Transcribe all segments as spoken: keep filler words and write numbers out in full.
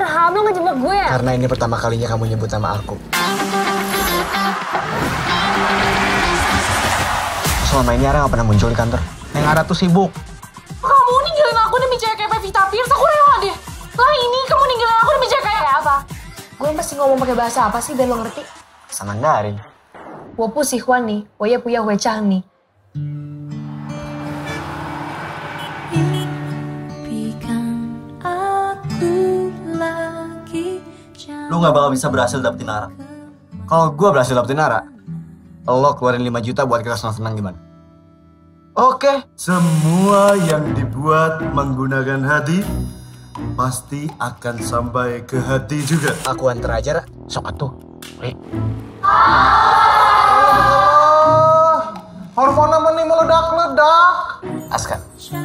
bener hamil ngejebak gue ya? Karena ini pertama kalinya kamu nyebut nama aku. Selama ini Ara gak pernah muncul di kantor. Yang Ara tuh sibuk. Kamu ninggalin aku demi cewek kayak Pevita Pierce, aku rela deh. Lah ini kamu ninggalin aku demi cewek kayak apa? Gue mesti ngomong pakai bahasa apa sih biar lo ngerti? Bahasa Mandarin. 我不喜欢你，我也不要回家你。 Lu gak bakal bisa berhasil dapetin Ara. Kalau gue berhasil dapetin Ara, lo keluarin lima juta buat kita senang-senang gimana? Oke, semua yang dibuat menggunakan hati pasti akan sampai ke hati juga. Aku antar aja, Ra. Sok atuh. Eh. Hormona meni meledak-ledak. Aska.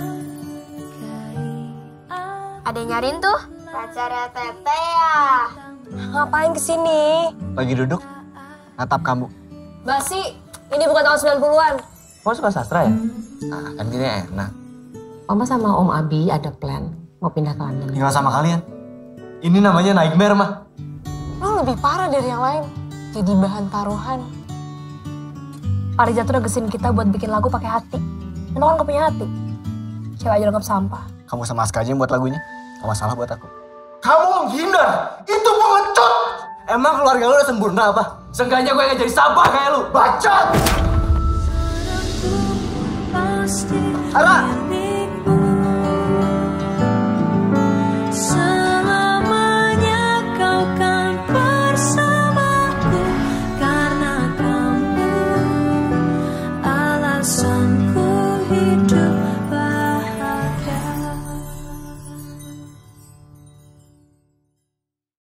Ada yang nyariin tuh? Pacarnya Tete ya? Ngapain kesini? Lagi duduk, natap kamu. Basi, ini bukan tahun sembilan puluhan. Kamu suka sastra ya? Nah, kan gini enak. Mama sama Om Abi ada plan mau pindah ke London. Tinggal sama kalian. Ini namanya nightmare, mah. Lo lebih parah dari yang lain. Jadi bahan taruhan. Parija tuh udah gesin kita buat bikin lagu pakai hati. Dan lo kan gak punya hati. Cewek aja anggap sampah. Kamu sama Aska aja yang buat lagunya. Gak masalah buat aku. Kamu menghindar, itu pengecut. Emang keluarga lu udah sempurna apa? Seenggaknya gue gak jadi sampah kayak lu. Bacot. Ara!